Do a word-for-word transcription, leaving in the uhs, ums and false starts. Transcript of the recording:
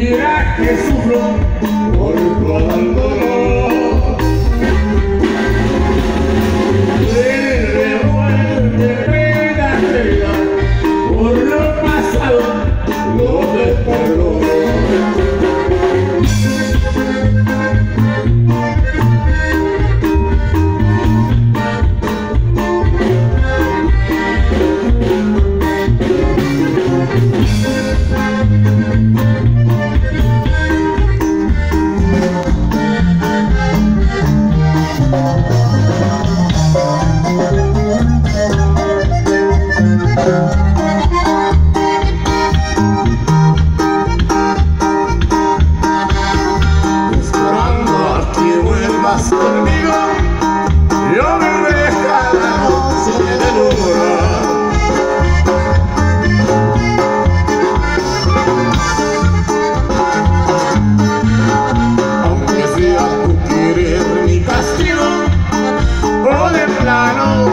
mira que sufro por tu abandono. Me revuelve pena pena por lo pasado, no te perdono. Conmigo, yo me deja la noche de luna. Aunque sea tu querer mi castigo, o de plano